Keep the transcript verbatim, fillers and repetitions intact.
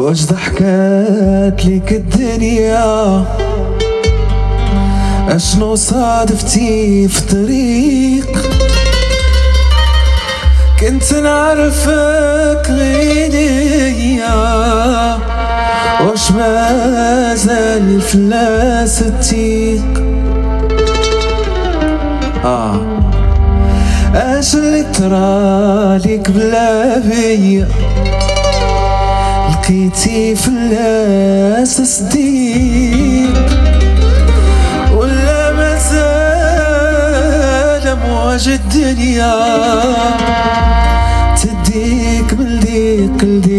واش ضحكات ليك الدنيا؟ اشنو صادفتي في طريق؟ كنت نعرفك غيريا، واش مازال الفلاس التيق؟ اه اش اللي طرالك بلا بيا؟ لقيتي فلاس صديق ولا مازال امواج الدنيا تديك من ديك لديك؟